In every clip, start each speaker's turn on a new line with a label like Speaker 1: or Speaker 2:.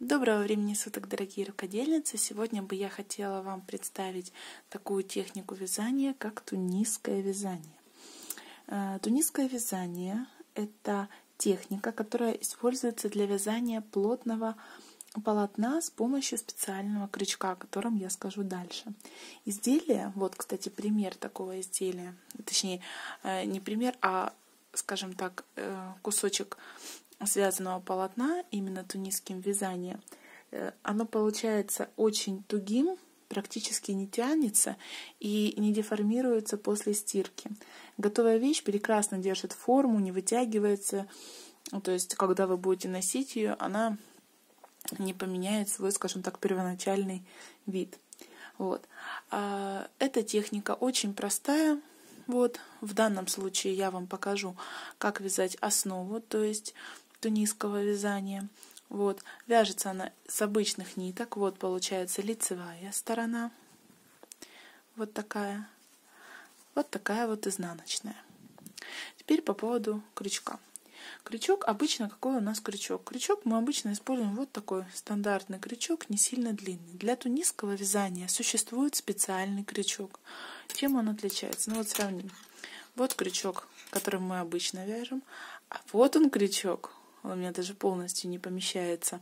Speaker 1: Доброго времени суток, дорогие рукодельницы! Сегодня бы я хотела вам представить такую технику вязания, как тунисское вязание. Тунисское вязание – это техника, которая используется для вязания плотного полотна с помощью специального крючка, о котором я скажу дальше. Изделие, вот, кстати, пример такого изделия, точнее, не пример, а, скажем так, кусочек связанного полотна, именно тунисским вязанием, оно получается очень тугим, практически не тянется и не деформируется после стирки. Готовая вещь прекрасно держит форму, не вытягивается, то есть когда вы будете носить ее, она не поменяет свой, скажем так, первоначальный вид. Вот. Эта техника очень простая. Вот. В данном случае я вам покажу, как вязать основу, то есть тунисского вязания. Вот. Вяжется она с обычных ниток. Вот получается лицевая сторона. Вот такая. Вот такая вот изнаночная. Теперь по поводу крючка. Крючок обычно, какой у нас крючок? Крючок мы обычно используем вот такой стандартный крючок, не сильно длинный. Для тунисского вязания существует специальный крючок. Чем он отличается? Ну вот сравним. Вот крючок, которым мы обычно вяжем, а вот он крючок. Он у меня даже полностью не помещается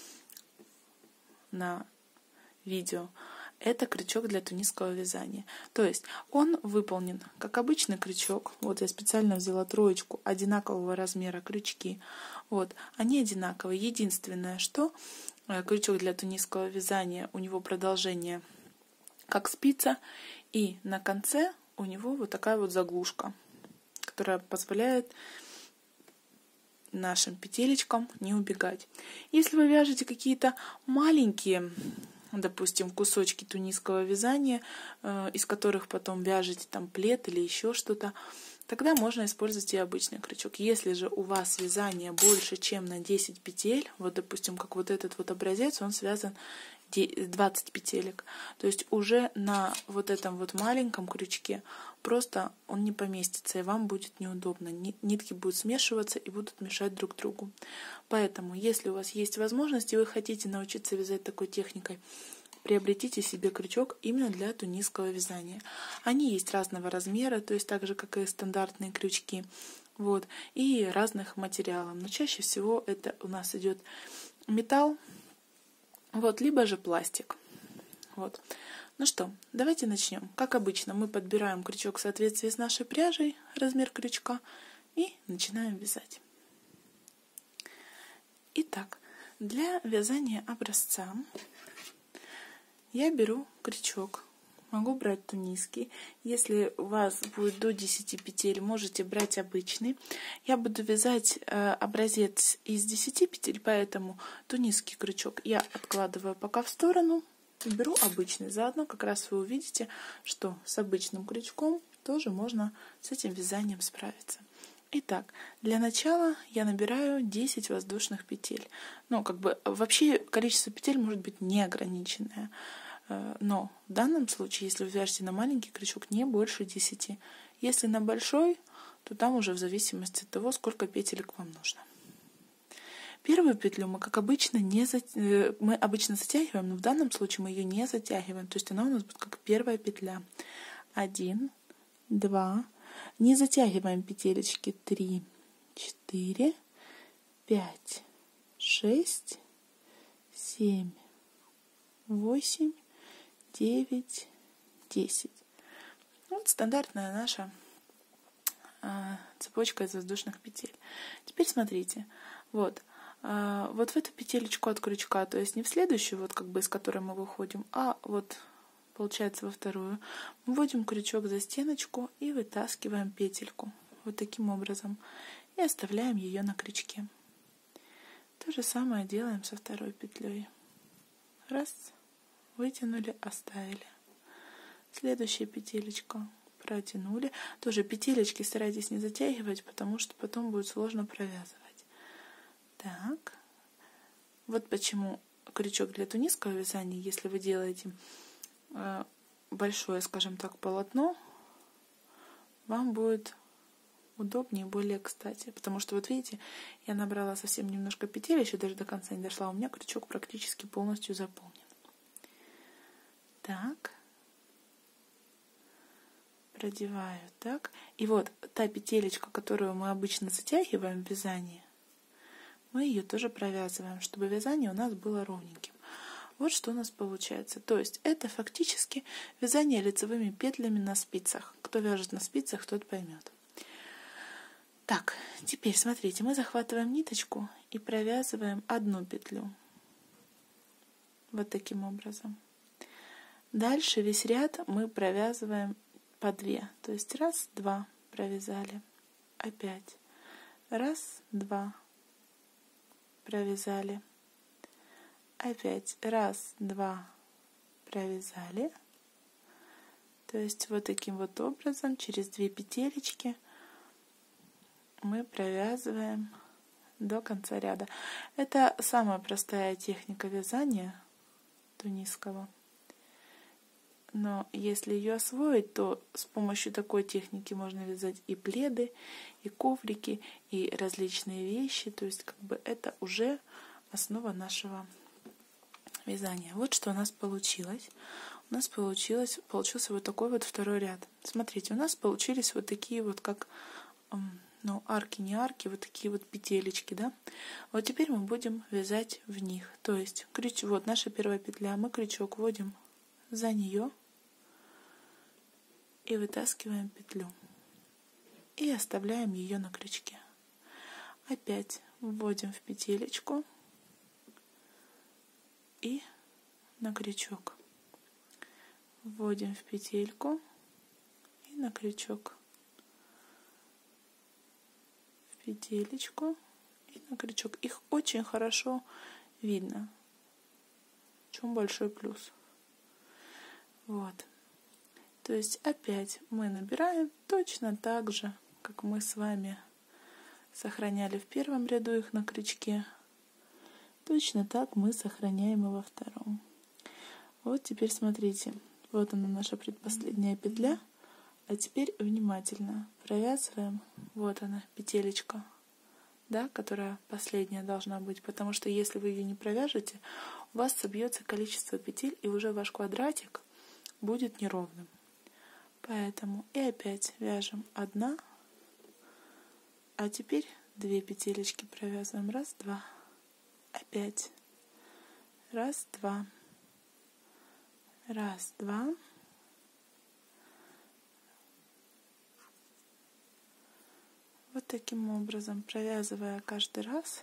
Speaker 1: на видео. Это крючок для тунисского вязания. То есть он выполнен как обычный крючок. Вот я специально взяла троечку одинакового размера крючки. Вот, они одинаковые. Единственное, что крючок для тунисского вязания, у него продолжение как спица, и на конце у него вот такая вот заглушка, которая позволяет нашим петелечкам не убегать. Если вы вяжете какие-то маленькие, допустим, кусочки тунисского вязания, из которых потом вяжете там плед или еще что-то, тогда можно использовать и обычный крючок. Если же у вас вязание больше, чем на 10 петель, вот, допустим, как вот этот вот образец, он связан 20 петелек, то есть уже на вот этом вот маленьком крючке просто он не поместится, и вам будет неудобно. Нитки будут смешиваться и будут мешать друг другу. Поэтому, если у вас есть возможность и вы хотите научиться вязать такой техникой, приобретите себе крючок именно для тунисского вязания. Они есть разного размера, то есть так же, как и стандартные крючки, вот, и разных материалов. Но чаще всего это у нас идет металл, вот, либо же пластик. Вот. Ну что, давайте начнем. Как обычно, мы подбираем крючок в соответствии с нашей пряжей, размер крючка, и начинаем вязать. Итак, для вязания образца я беру крючок. Могу брать тунисский. Если у вас будет до 10 петель, можете брать обычный. Я буду вязать образец из 10 петель, поэтому тунисский крючок я откладываю пока в сторону и беру обычный. Заодно как раз вы увидите, что с обычным крючком тоже можно с этим вязанием справиться. Итак, для начала я набираю 10 воздушных петель. Ну, как бы вообще количество петель может быть неограниченное. Но в данном случае, если вы вяжете на маленький крючок, не больше 10. Если на большой, то там уже в зависимости от того, сколько петелек вам нужно. Первую петлю мы, как обычно, мы обычно затягиваем, но в данном случае мы ее не затягиваем. То есть она у нас будет как первая петля. 1, 2. Не затягиваем петелечки. 3, 4, 5, 6, 7, 8, 9, 10. Вот стандартная наша цепочка из воздушных петель. Теперь смотрите, вот в эту петелечку от крючка, то есть не в следующую, вот как бы из которой мы выходим, а вот получается во вторую, мы вводим крючок за стеночку и вытаскиваем петельку вот таким образом и оставляем ее на крючке. То же самое делаем со второй петлей. Раз. Вытянули, оставили. Следующая петелечка протянули. Тоже петелечки старайтесь не затягивать, потому что потом будет сложно провязывать. Так. Вот почему крючок для тунисского вязания, если вы делаете большое, скажем так, полотно, вам будет удобнее, более кстати. Потому что, вот видите, я набрала совсем немножко петель, еще даже до конца не дошла, у меня крючок практически полностью заполнен. Так. Продеваю так. И вот та петелечка, которую мы обычно затягиваем в вязании, мы ее тоже провязываем, чтобы вязание у нас было ровненьким. Вот что у нас получается. То есть это фактически вязание лицевыми петлями на спицах. Кто вяжет на спицах, тот поймет. Так, теперь смотрите, мы захватываем ниточку и провязываем одну петлю. Вот таким образом. Дальше весь ряд мы провязываем по 2. То есть раз, два провязали. Опять. Раз, два провязали. Опять раз, два провязали. То есть вот таким вот образом через 2 петелечки мы провязываем до конца ряда. Это самая простая техника вязания тунисского. Но если ее освоить, то с помощью такой техники можно вязать и пледы, и коврики, и различные вещи. То есть как бы это уже основа нашего вязания. Вот что у нас получилось. У нас получился вот такой вот второй ряд. Смотрите, у нас получились вот такие вот как, арки, не арки, вот такие вот петелечки, да. Вот теперь мы будем вязать в них. То есть вот наша первая петля, мы крючок вводим за нее и вытаскиваем петлю и оставляем ее на крючке. Опять вводим в петелечку и на крючок. Вводим в петельку и на крючок. В петелечку и на крючок. Их очень хорошо видно. В чем большой плюс. Вот. То есть опять мы набираем точно так же, как мы с вами сохраняли в первом ряду их на крючке. Точно так мы сохраняем и во втором. Вот теперь смотрите. Вот она, наша предпоследняя петля. А теперь внимательно провязываем. Вот она, петелечка, да, которая последняя должна быть. Потому что если вы ее не провяжете, у вас собьется количество петель, и уже ваш квадратик будет неровным. Поэтому и опять вяжем 1, а теперь 2 петелечки провязываем. Раз, два. Опять. Раз, два. Раз, два. Вот таким образом, провязывая каждый раз,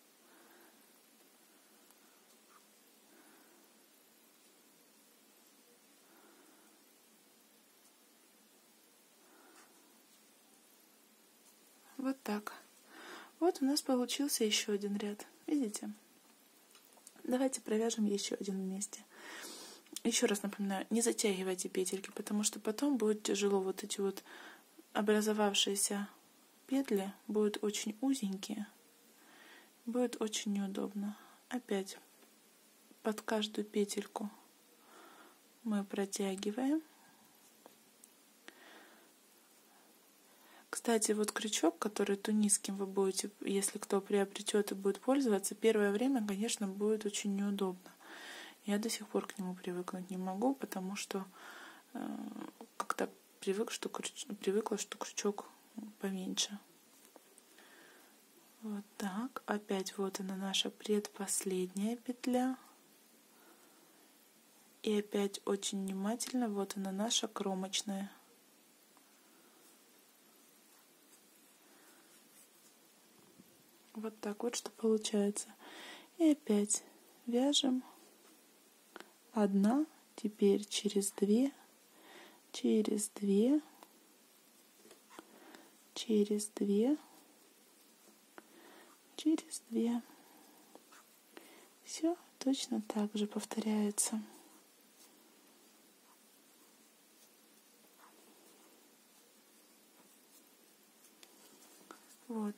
Speaker 1: вот так. Вот у нас получился еще один ряд. Видите? Давайте провяжем еще один вместе. Еще раз напоминаю, не затягивайте петельки, потому что потом будет тяжело. Вот эти вот образовавшиеся петли будут очень узенькие. Будет очень неудобно. Опять под каждую петельку мы протягиваем. Кстати, вот крючок, который тунисским вы будете, если кто приобретет и будет пользоваться, первое время, конечно, будет очень неудобно. Я до сих пор к нему привыкнуть не могу, потому что как-то привыкла, что крючок поменьше. Вот так. Опять вот она, наша предпоследняя петля. И опять очень внимательно, вот она, наша кромочная. Вот так вот, что получается. И опять вяжем 1, теперь через 2, через 2, через 2, через 2. Все точно так же повторяется. Вот.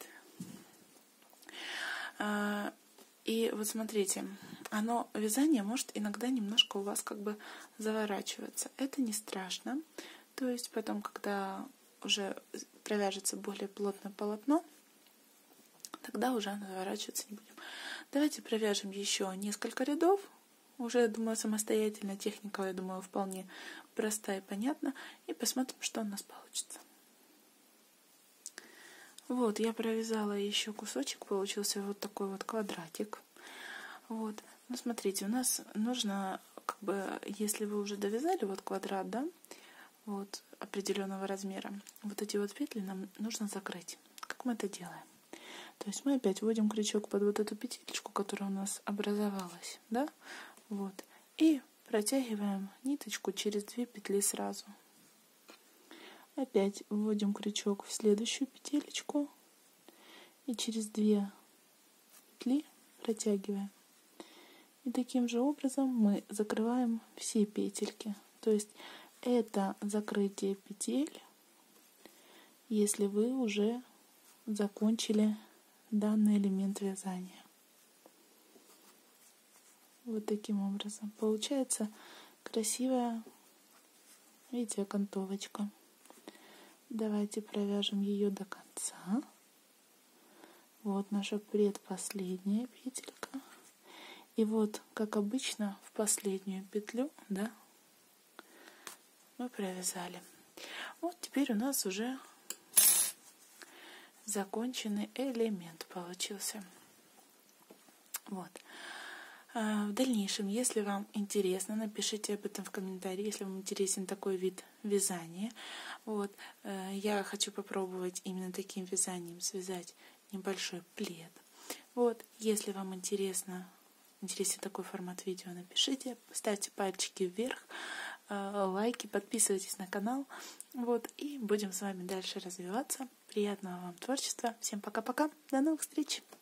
Speaker 1: И вот смотрите, вязание может иногда немножко у вас как бы заворачиваться. Это не страшно. То есть потом, когда уже провяжется более плотное полотно, тогда уже наворачиваться не будем. Давайте провяжем еще несколько рядов. Уже, я думаю, самостоятельно. Техника, я думаю, вполне простая и понятна. И посмотрим, что у нас получится. Вот, я провязала еще кусочек. Получился вот такой вот квадратик. Вот. Ну, смотрите, у нас нужно, как бы, если вы уже довязали вот квадрат, да, вот, определенного размера, вот эти вот петли нам нужно закрыть. Как мы это делаем? То есть мы опять вводим крючок под вот эту петелечку, которая у нас образовалась, да, вот, и протягиваем ниточку через 2 петли сразу. Опять вводим крючок в следующую петелечку и через 2 петли протягиваем. И таким же образом мы закрываем все петельки. То есть это закрытие петель, если вы уже закончили данный элемент вязания. Вот таким образом получается красивая, видите, окантовочка. Давайте провяжем ее до конца. Вот наша предпоследняя петелька. И вот, как обычно, в последнюю петлю, да, мы провязали. Вот теперь у нас уже законченный элемент получился. Вот. В дальнейшем, если вам интересно, напишите об этом в комментарии, если вам интересен такой вид вязания. Вот. Я хочу попробовать именно таким вязанием связать небольшой плед. Вот. Если вам интересен такой формат видео, напишите, ставьте пальчики вверх, лайки, подписывайтесь на канал. Вот. И будем с вами дальше развиваться. Приятного вам творчества. Всем пока-пока. До новых встреч.